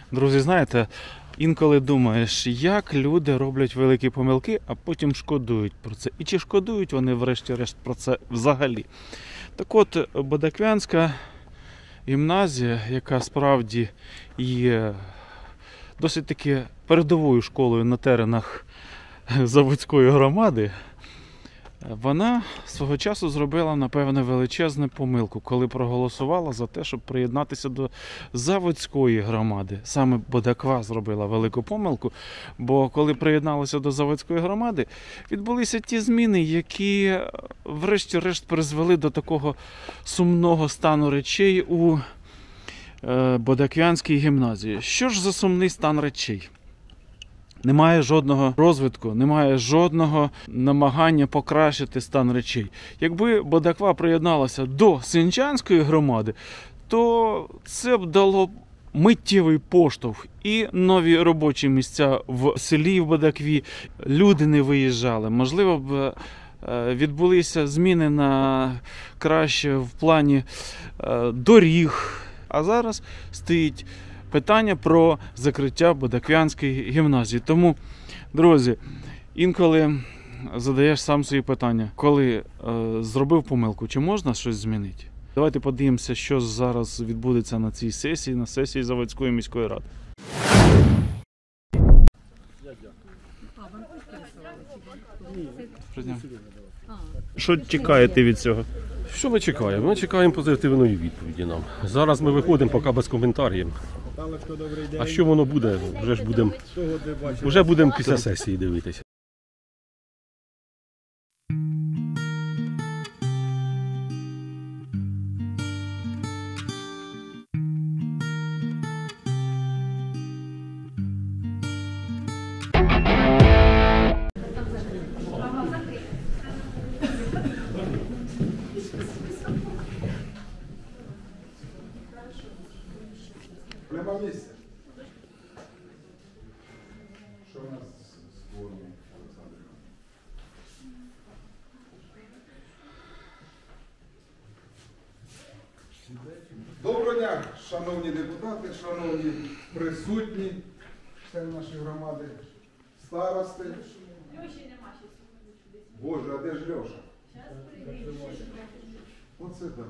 Друзі, знаєте, інколи думаєш, як люди роблять великі помилки, а потім шкодують про це. І чи шкодують вони врешті-решт про це взагалі? Так от, Бодаквянська гімназія, яка справді є досить таки передовою школою на теренах Заводської громади, вона свого часу зробила, напевне, величезну помилку, коли проголосувала за те, щоб приєднатися до Заводської громади. Саме Бодаква зробила велику помилку, бо коли приєдналася до Заводської громади, відбулися ті зміни, які врешті-решт призвели до такого сумного стану речей у Бодаквянській гімназії. Що ж за сумний стан речей? Немає жодного розвитку, немає жодного намагання покращити стан речей. Якби Бодаква приєдналася до Синчанської громади, то це б дало миттєвий поштовх і нові робочі місця в селі в Бодакві. Люди не виїжджали. Можливо б відбулися зміни на краще в плані доріг. А зараз стоїть питання про закриття Бодаквянської гімназії. Тому, друзі, інколи задаєш сам собі питання, коли зробив помилку, чи можна щось змінити? Давайте подивимося, що зараз відбудеться на цій сесії, на сесії Заводської міської ради. Що чекаєте від цього? Що ми чекаємо? Ми чекаємо позитивної відповіді нам. Зараз ми виходимо поки без коментарів. А що воно буде, вже будемо після сесії дивитися. Нема місця. Що у нас з формою, Олександр? Доброго дня, шановні депутати, шановні присутні, члени нашої громади, старости. Боже, а де ж Льоша? Оце так.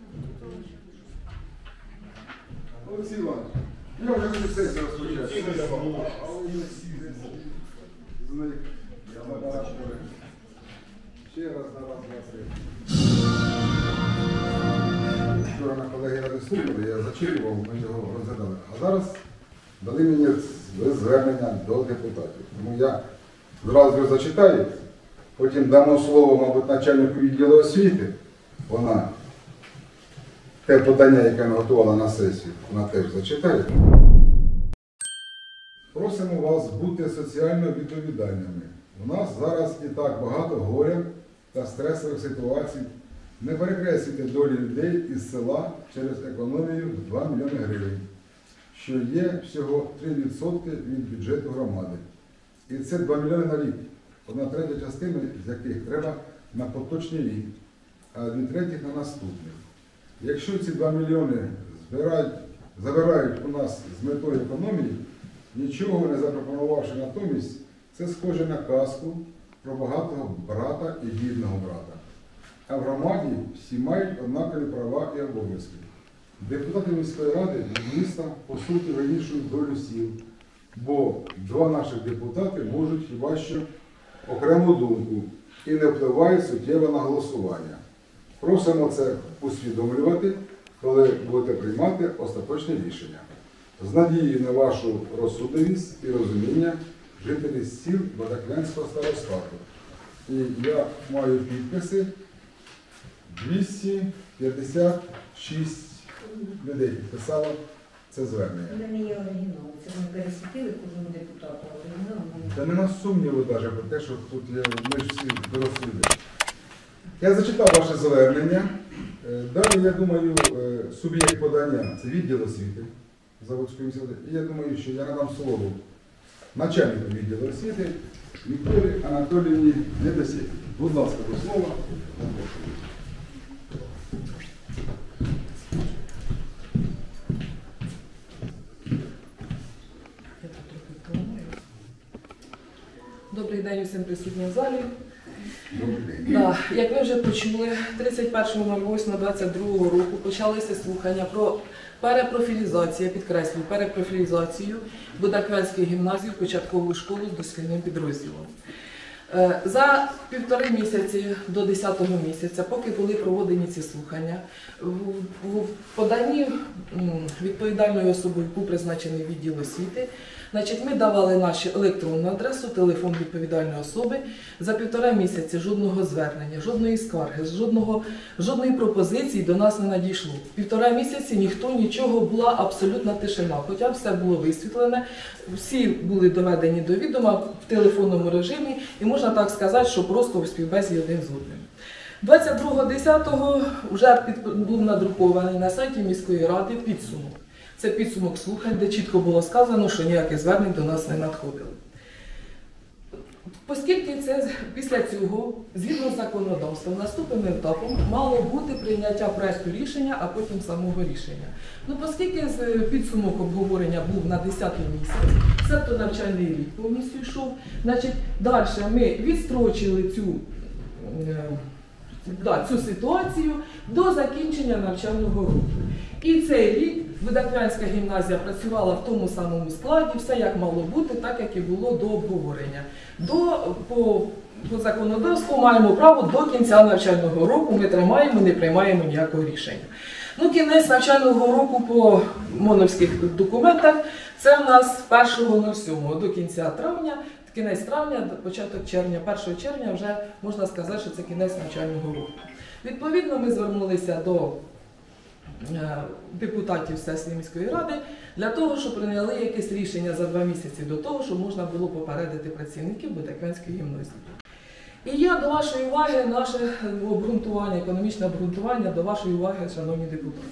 Олексій Іванович, я вже хочу сесію розпочати. Але ми всі з них забарашили. Ще раз на вас вчора на колеги ради слухали, я зачитував, ми його розглядали. А зараз дали мені звернення до депутатів. Тому я зразу його зачитаю, потім дамо слово, мабуть, начальнику відділу освіти. Вона те подання, яке ми готували на сесію, вона теж зачитає. Просимо вас бути соціально відповідальними. У нас зараз і так багато горя та стресових ситуацій. Не перекреслюйте долі людей із села через економію в 2 мільйони гривень, що є всього 3% від бюджету громади. І це 2 мільйони на рік. 1/3 частини з яких треба на поточний рік, а 2/3 на наступний. Якщо ці 2 мільйони забирають у нас з метою економії, нічого не запропонувавши натомість, це схоже на казку про багатого брата і бідного брата. А в громаді всі мають однакові права і обов'язки. Депутати міської ради від міста, по суті, вирішують долю сіл, бо 2 наших депутати можуть хіба що окрему думку і не впливають суттєво на голосування. Просимо це усвідомлювати, коли будете приймати остаточне рішення. З надією на вашу розсудливість і розуміння жителів сіл Бодаквянського старостату. І я маю підписи 256 людей підписало це звернення. Це не є оригінал, це ми пересвітили кожному депутату, а оригінал не. Та нема сумніву навіть про те, що тут є, ми ж всі дорослі люди. Я зачитав ваше звернення. Далі, я думаю, суб'єкт подання – це відділ освіти Заводської міської ради. І я думаю, що я надам слово начальнику відділу освіти Вікторії Анатоліївні Недосєпі. Будь ласка, до слова. Добрий день усім присутнім в залі. Добрий день. Да, як ви вже почули, 31.08.22 року почалися слухання про перепрофілізацію, я підкреслюю, перепрофілізацію Будаквянської гімназії в початкову школу з дошкільним підрозділом. За 1,5 місяці до 10-го місяця, поки були проводені ці слухання, в поданні відповідальною особою, яку призначений відділ освіти, значить, ми давали нашу електронну адресу, телефон відповідальної особи. За 1,5 місяці жодного звернення, жодної скарги, жодної пропозиції до нас не надійшло. 1,5 місяці ніхто нічого, була абсолютна тишина. Хоча все було висвітлене, всі були доведені до відома в телефонному режимі, і можна так сказати, що просто в співбесіді один з одним. 22.10 вже був надрукований на сайті міської ради підсумок. Це підсумок слухань, де чітко було сказано, що ніяких звернень до нас не надходило. Оскільки це після цього, згідно з законодавством, наступним етапом мало бути прийняття проекту рішення, а потім самого рішення. Ну, оскільки підсумок обговорення був на 10-й місяць, себто навчальний рік повністю йшов, значить, далі ми відстрочили цю ситуацію до закінчення навчального року. І цей рік Будаквянська гімназія працювала в тому самому складі, все як мало бути, так як і було до обговорення. По законодавству маємо право до кінця навчального року, ми тримаємо, не приймаємо ніякого рішення. Ну, кінець навчального року по МОНовських документах це в нас 1.07 до кінця травня, кінець травня, початок червня, 1 червня вже можна сказати, що це кінець навчального року. Відповідно, ми звернулися до депутатів сесії міської ради для того, щоб прийняли якесь рішення за 2 місяці до того, щоб можна було попередити працівників Будаквянської гімназії. І я до вашої уваги, наше обґрунтування, економічне обґрунтування до вашої уваги, шановні депутати.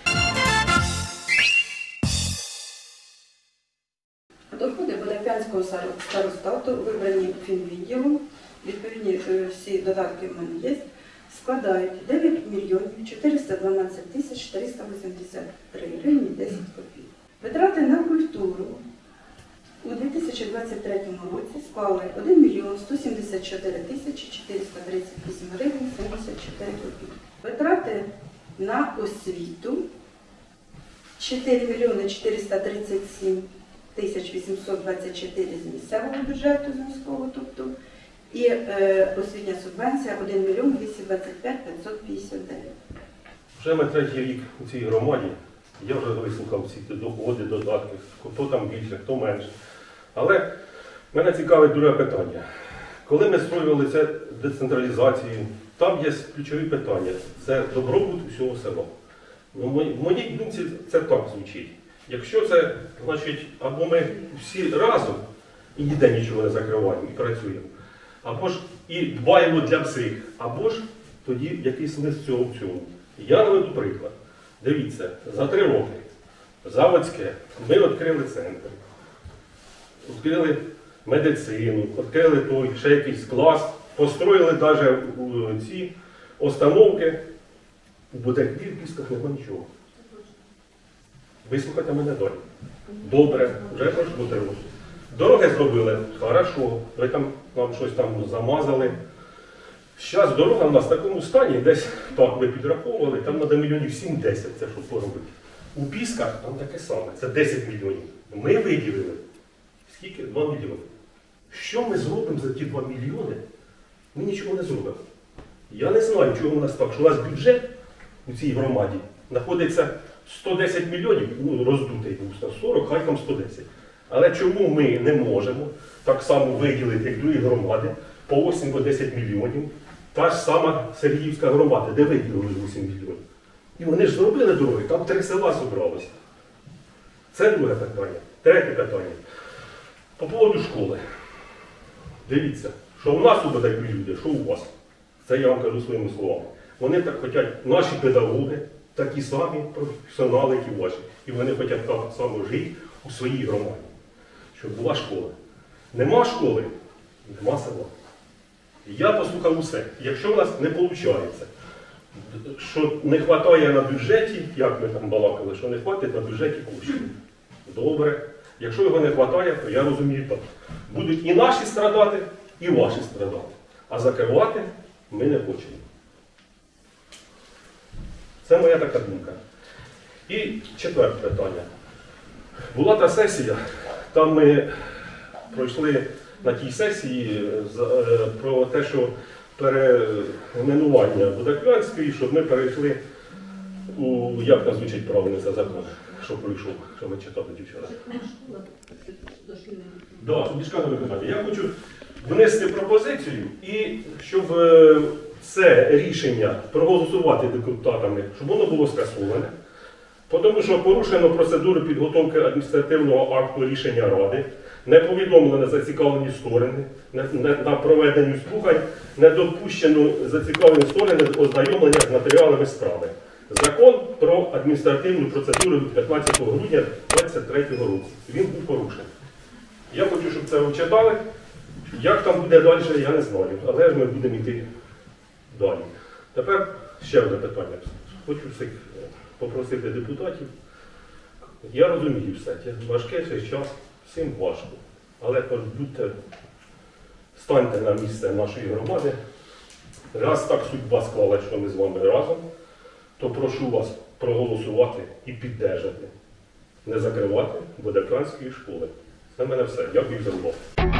Доходи Будаквянського старостату, вибрані фінвідділом, відповідні всі додатки в мене є, складають 9 мільйонів 412 тисяч 483 гривні 10 копійок. Витрати на культуру у 2023 році склали 1 мільйон 174 тисячі 438 гривень 74 копійки. Витрати на освіту 4 мільйони 437 тисяч 824 з місцевого бюджету, з міського, тобто, і освітня субвенція 1 мільйон 225 559. Вже ми 3-й рік у цій громаді. Я вже вислухав всі доходи, додатки, хто там більше, хто менше. Але мене цікавить друге питання. Коли ми строювали це децентралізацію, там є ключові питання. Це добробут усього села. В моїй думці це так звучить. Якщо це, значить, або ми всі разом і ніде нічого не закриваємо і працюємо, або ж і дбаємо для всіх, або ж тоді якийсь смисл цього в цьому. Я наведу приклад. Дивіться, за 3 роки Заводське ми відкрили центр, відкрили медицину, відкрили той ще якийсь клас, построїли навіть ці установки. У Будаквірківськах нема нічого. Вислухайте мене далі. Добре, вже пройшло 3 роки. Дороги зробили, хорошо, ви там нам щось там замазали. Зараз дорога в нас в такому стані, десь так ми підраховували, там треба мільйонів 7-10, це щоб поробити. У Пісках там таке саме, це 10 мільйонів. Ми виділили, скільки? 2 мільйони. Що ми зробимо за ті 2 мільйони? Ми нічого не зробимо. Я не знаю, чого у нас так, що у нас бюджет у цій громаді знаходиться 110 мільйонів, ну роздутий був 140, хай там 110. Але чому ми не можемо так само виділити, як другі громади, по 8-10 мільйонів, та ж сама Сергіївська громада, де виділили 8 мільйонів. І вони ж зробили дороги, там 3 села зібралося. Це друге питання. Третє питання. По поводу школи. Дивіться, що у нас тут такі люди, що у вас. Це я вам кажу своїми словами. Вони так хочуть, наші педагоги, такі самі професіонали, як і ваші. І вони хочуть так само жити у своїй громаді, щоб була школа. Нема школи, нема села. Я послухав усе. Якщо в нас не виходить, що не вистачає на бюджеті, як ми там балакали, що не вистачить на бюджеті коштів. Добре. Якщо його не вистачає, то я розумію так. Будуть і наші страдати, і ваші страдати. А закривати ми не хочемо. Це моя така думка. І четверте питання. Була та сесія, там ми пройшли на тій сесії про те, що перейменування Будаквянської, щоб ми перейшли у, як там звучить правильно це закон, що пройшов, що ми читали вчора. Так, дошкільне виконання. Я хочу внести пропозицію і щоб це рішення проголосувати депутатами, щоб воно було скасоване. Тому що порушено процедуру підготовки адміністративного акту рішення Ради, не повідомлено зацікавлені сторони на проведенню слухань, не допущено зацікавлені сторони ознайомлення з матеріалами справи. Закон про адміністративну процедуру від 15 грудня 2023 року. Він був порушений. Я хочу, щоб це ви читали. Як там буде далі, я не знаю. Але ж ми будемо йти далі. Тепер ще одне питання. Хочу всіх попросити депутатів. Я розумію все. Важкий цей час, всім важко. Але будьте, станьте на місце нашої громади. Раз так судьба склала, що ми з вами разом, то прошу вас проголосувати і піддержати. Не закривати Будаквянської школи. Це в мене все. Дякую за увагу.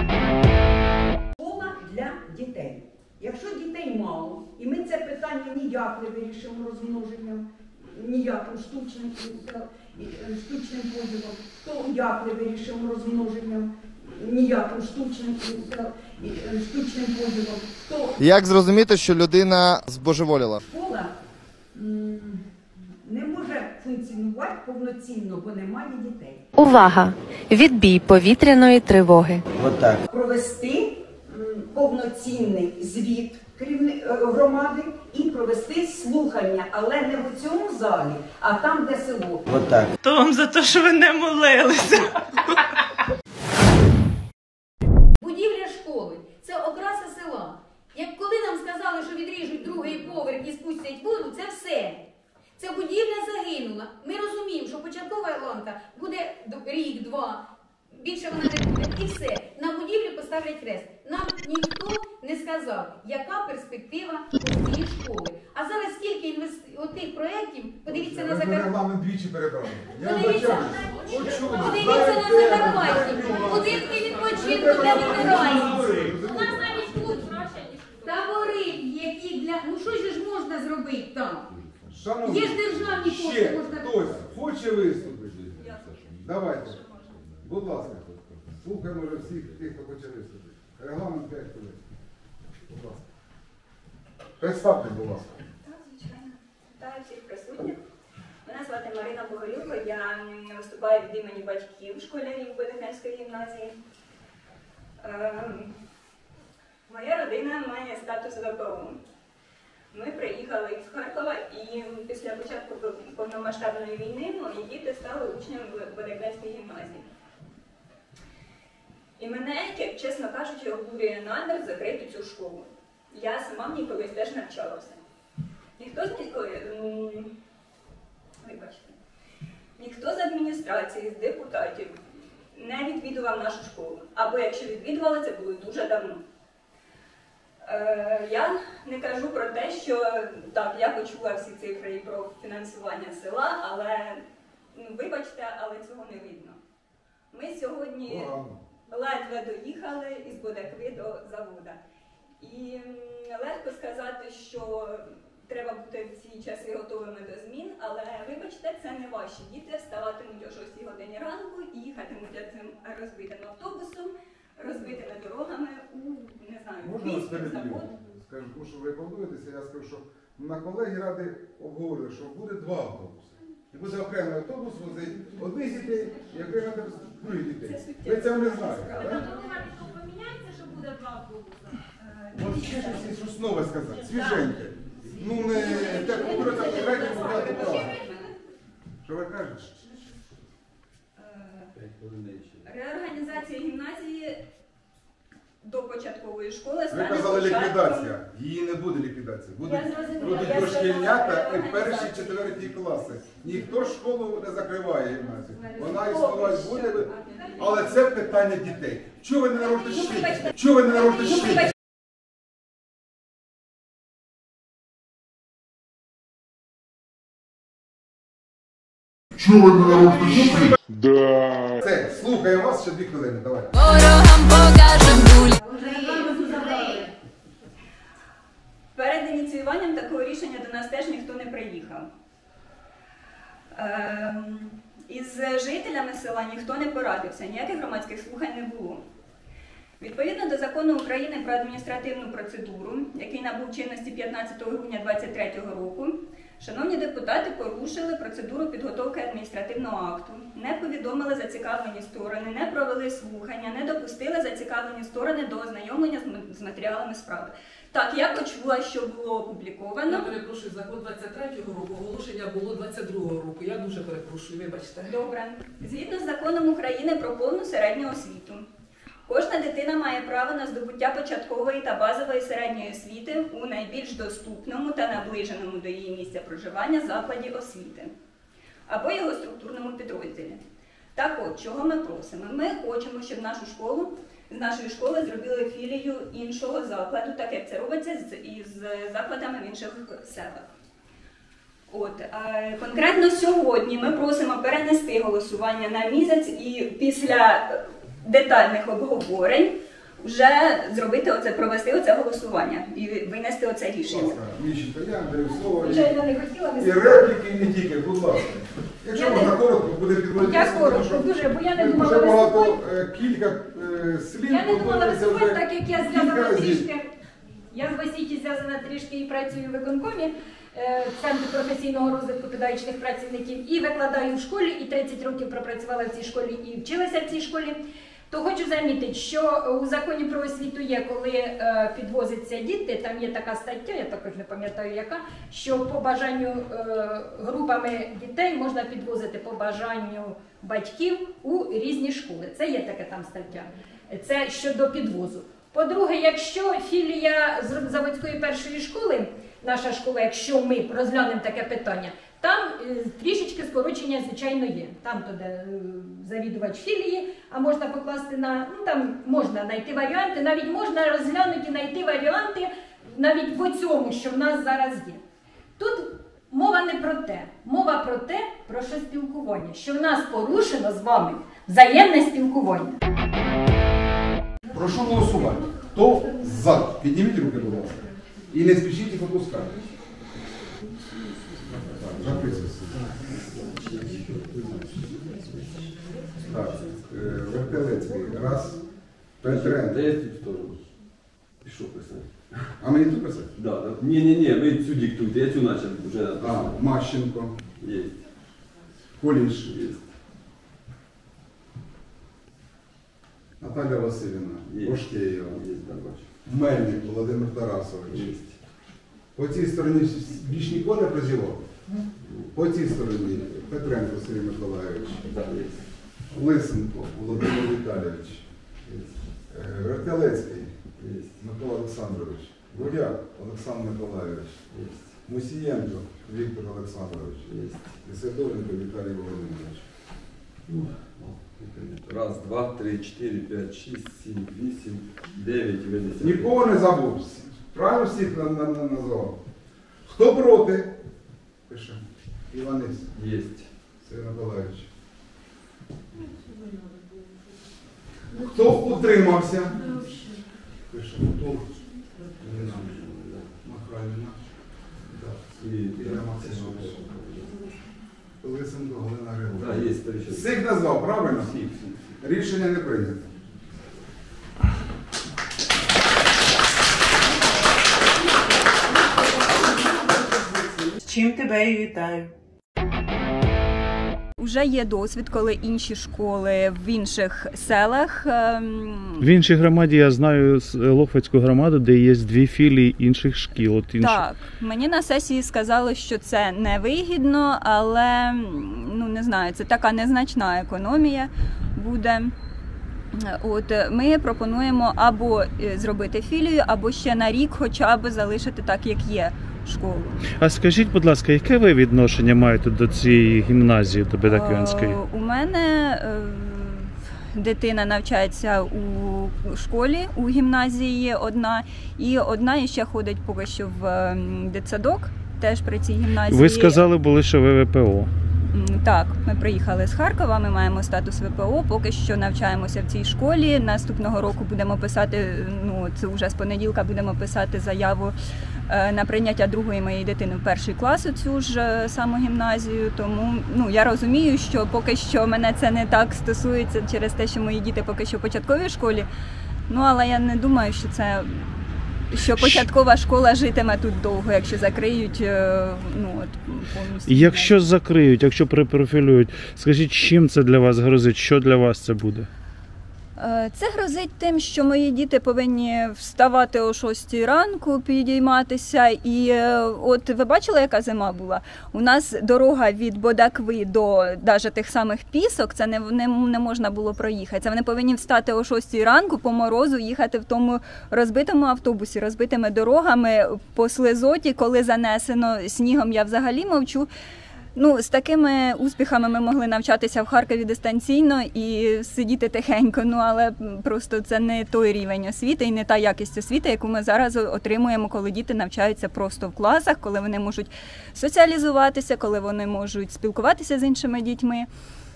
Школа для дітей. Якщо дітей мало, і ми це питання ніяк не вирішимо розмноженням, ніяким штучним поділом, то як не вирішимо розмноженням, ніяким штучним поділом, то Як зрозуміти, що людина збожеволіла? школа не може функціонувати повноцінно, бо немає дітей. Увага! Відбій повітряної тривоги. Провести повноцінний звіт громади і провести слухання, але не в цьому залі, а там, де село. То вам за те, що ви не молилися. Будівля школи – це окраса села. Як коли нам сказали, що відріжуть другий поверх і спустять воду, це все. Ця будівля загинула. Ми розуміємо, що початкова ланка буде рік-два, більше вона не буде. І все. На будівлі поставлять хрест. Нам ніхто не сказав, яка перспектива цієї школи. А зараз стільки отих проєктів, подивіться на Закарпатті. Регламент двічі перебрали. Подивіться на Закарпатті. Будинки відпочинку для ветеранів. У нас навіть тут табори, які для... Ну що ж можна зробити там? Шановні, Є ж державні кошти, ще можна... хтось хоче виступити? Давайте. Будь ласка. Слухаємо вже всіх тих, хто хоче виступити. Регламент 5 хвилин. Будь ласка. Представте, будь ласка. Так, звичайно. Вітаю всіх присутніх. Мене звати Марина Богорюк, я виступаю від імені батьків школярів Будаквянської гімназії. Моя родина має статус ВПО. Ми приїхали з Харкова і після початку повномасштабної війни мої діти стали учнями Будаквянської гімназії. І мене, як чесно кажучи, обурює намір закрити цю школу. Я сама в ній колись теж навчалася. Ніхто з адміністрації, з депутатів не відвідував нашу школу. Або якщо відвідували, це було дуже давно. Я не кажу про те, що так, я почула всі цифри про фінансування села, але, вибачте, але цього не видно. Ми сьогодні ледве доїхали із Будакви до завода. І легко сказати, що треба бути в ці часи готовими до змін, але, вибачте, це не ваші діти вставатимуть о 6 годині ранку і їхатимуть цим розбитим автобусом, розбитими дорогами у, не знаю, Можна вас місті, переб'ю? завод. Скажу, тому що ви поводитеся, я скажу, що на колегії ради обговорили, що буде 2 автобуси. І буде окремий автобус возить одних дітей і окремий автобус других дітей. Ви цього не знаєте, так? Поміняється, що буде 2 автобуси? От ще щось нове сказати, свіженьке. Ну не так говориться, третє сказати право. Що ви кажете? Реорганізація гімназії до початкової школи Ви стане казали початком. ліквідація. Її не буде ліквідації. Будуть дошкільнята і перші, четверті класи. Ніхто школу не закриває гімназію. Вона існувати буде, але це питання дітей. Чого ви не народите ще? Чого ви не народите ще? Чого ви не народите ще? Да. Все, слухаємо вас ще 2 хвилини, давай. Перед ініціюванням такого рішення до нас теж ніхто не приїхав. Із жителями села ніхто не порадився, ніяких громадських слухань не було. Відповідно до Закону України про адміністративну процедуру, який набув чинності 15 грудня 2023 року, шановні депутати порушили процедуру підготовки адміністративного акту, не повідомили зацікавлені сторони, не провели слухання, не допустили зацікавлені сторони до ознайомлення з матеріалами справи. Так, я почула, що було опубліковано. Я перепрошую, закон 23-го року, оголошення було 22-го року. Я дуже перепрошую, вибачте. Добре. Згідно з Законом України про повну середню освіту, кожна дитина має право на здобуття початкової та базової середньої освіти у найбільш доступному та наближеному до її місця проживання закладі освіти або його структурному підрозділі. Так от, чого ми просимо? Ми хочемо, щоб з нашої школи зробили філію іншого закладу, так як це робиться із закладами в інших селах. Конкретно сьогодні ми просимо перенести голосування на місяць і після детальних обговорень вже провести оце голосування і винести оце рішення. Міщенко, я Андрій, слово. Звичайно, не хотіла І репліки, і не тільки, будь ласка. Якщо можна коротко, буде підводитися. Я коротко, дуже, бо я не думала дуже багато, виступати. Кілька слів. Я не думала виступати, так як я зв'язана кілька разів. трішки. Я з освіті зв'язана трішки і працюю в виконкомі Центру професійного розвитку педагогічних працівників і викладаю в школі, і 30 років пропрацювала в цій школі і вчилася в цій школі. То хочу замітити, що у законі про освіту є, коли підвозяться діти, там є така стаття, я також не пам'ятаю яка, що по бажанню групами дітей можна підвозити по бажанню батьків у різні школи. Це є така там стаття. Це щодо підвозу. По-друге, якщо філія заводської першої школи, наша школа, якщо ми розглянемо таке питання, там трішечки скорочення, звичайно, є. Там то, де завідувач філії, а можна покласти на, там можна знайти варіанти, навіть можна розглянути і знайти варіанти навіть по цьому, що в нас зараз є. Тут мова не про те, мова про те, про що спілкування, що в нас порушено з вами взаємне спілкування. Прошу голосувати. Хто за? Підніміть руки, будь ласка. І не спішіть їх опускати. Так, Вертелецький. Раз. Петренко. Да я тут тоже. Пишу писати. А мені тут писати? Да. Не, ви цю диктуйте, я цю начал вже. Мащенко. Є. Куліш. Є. Наталя Васильівна. Бошкеєва. Є, да, бачу. Мельник Володимир Тарасович. Є. По цій стороні більш нікого не прозівав? По цій стороні Петренко Сергій Миколайович. Да, є. Лисенко Володимир Віталійович. Вертелецький Микола Олександрович. Буряк Олександр Миколайович. Мусієнко Віктор Олександрович. Сидоренко Віталій Володимирович. Раз, два, три, 4, 5, 6, 7, 8, 9, 10. Нікого не забув. Правильно всіх назвав. Хто проти? Пише. Іванець. Єсть. Сергій Миколайович. Хто утримався? Пише. Тур. Махайлівна. Лисенко Галина Григорівна. Так, є старичок. Всіх назвав, правильно? Всіх. Рішення не прийнято. З чим тебе і вітаю. Уже є досвід, коли інші школи в інших селах. В іншій громаді я знаю Лохвицьку громаду, де є 2 філії інших шкіл. От інші. Так, мені на сесії сказали, що це невигідно, але не знаю, це така незначна економія буде. От ми пропонуємо або зробити філію, або ще на рік хоча б залишити так, як є школу. А скажіть, будь ласка, яке ви відношення маєте до цієї гімназії, до Бодаквянської? У мене дитина навчається у школі, у гімназії одна, і одна ще ходить поки що в дитсадок, теж при цій гімназії. Ви сказали, були, що ви ВПО. Так, ми приїхали з Харкова, ми маємо статус ВПО, поки що навчаємося в цій школі. Наступного року будемо писати, це вже з понеділка будемо писати заяву на прийняття другої моєї дитини в перший клас у цю ж саму гімназію. Тому я розумію, що поки що мене це не так стосується через те, що мої діти поки що в початковій школі. Але я не думаю, що початкова школа житиме тут довго, якщо закриють повністю. Якщо закриють, якщо перепрофілюють, скажіть, чим це для вас грозить, що для вас це буде? Це грозить тим, що мої діти повинні вставати о 6 ранку, підійматися. І от ви бачили, яка зима була? У нас дорога від Бодакви до навіть тих самих Пісок, це не можна було проїхати. Це вони повинні встати о 6 ранку по морозу, їхати в тому розбитому автобусі, розбитими дорогами, по слизоті, коли занесено снігом, я взагалі мовчу. З такими успіхами ми могли навчатися в Харкові дистанційно і сидіти тихенько, але просто це не той рівень освіти і не та якість освіти, яку ми зараз отримуємо, коли діти навчаються просто в класах, коли вони можуть соціалізуватися, коли вони можуть спілкуватися з іншими дітьми.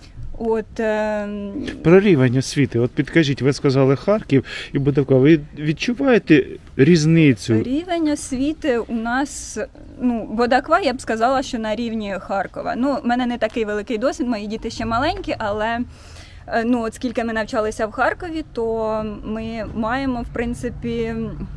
Про рівень освіти. От підкажіть, ви сказали Харків і Бодаква. Ви відчуваєте різницю? Рівень освіти у нас, Бодаква, я б сказала, що на рівні Харкова. У мене не такий великий досвід, мої діти ще маленькі, але от скільки ми навчалися в Харкові, то ми маємо, в принципі,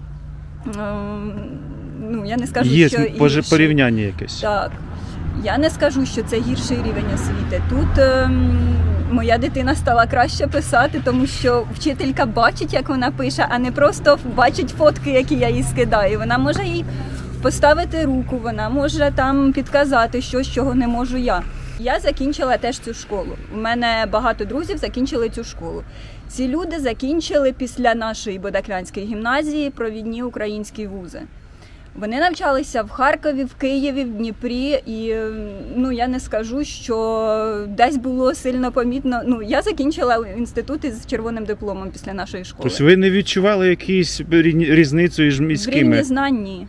я не скажу, є що є порівняння якесь. Так. Я не скажу, що це гірший рівень освіти. Тут моя дитина стала краще писати, тому що вчителька бачить, як вона пише, а не просто бачить фотки, які я їй скидаю. Вона може їй поставити руку, вона може там підказати щось, чого не можу я. Я закінчила теж цю школу. У мене багато друзів закінчили цю школу. Ці люди закінчили після нашої Бодаквянської гімназії провідні українські вузи. Вони навчалися в Харкові, в Києві, в Дніпрі, і я не скажу, що десь було сильно помітно. Я закінчила інститут із червоним дипломом після нашої школи. Тобто ви не відчували якусь різницю між міськими? В рівні знань ні.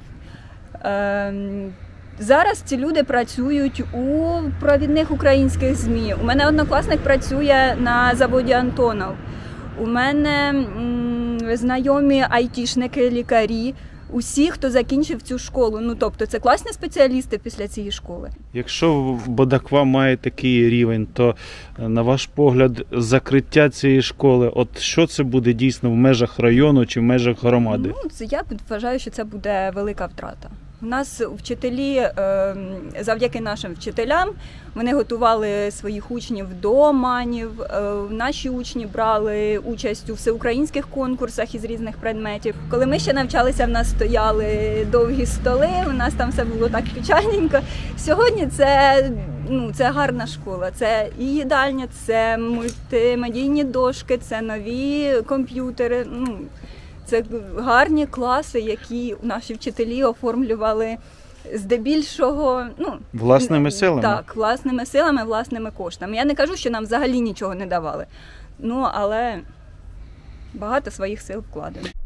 Зараз ці люди працюють у провідних українських ЗМІ. У мене однокласник працює на заводі «Антонов». У мене знайомі айтішники, лікарі. Усі, хто закінчив цю школу, тобто це класні спеціалісти після цієї школи. Якщо Бодаква має такий рівень, то, на ваш погляд, закриття цієї школи, от що це буде дійсно в межах району чи в межах громади? Я вважаю, що це буде велика втрата. У нас вчителі, завдяки нашим вчителям, вони готували своїх учнів до МАНів. Наші учні брали участь у всеукраїнських конкурсах із різних предметів. Коли ми ще навчалися, в нас стояли довгі столи, у нас там все було так печальненько. Сьогодні це гарна школа, це і їдальня, це мультимедійні дошки, це нові комп'ютери. Це гарні класи, які наші вчителі оформлювали здебільшого власними силами. Так, власними силами, власними коштами. Я не кажу, що нам взагалі нічого не давали, але багато своїх сил вкладено.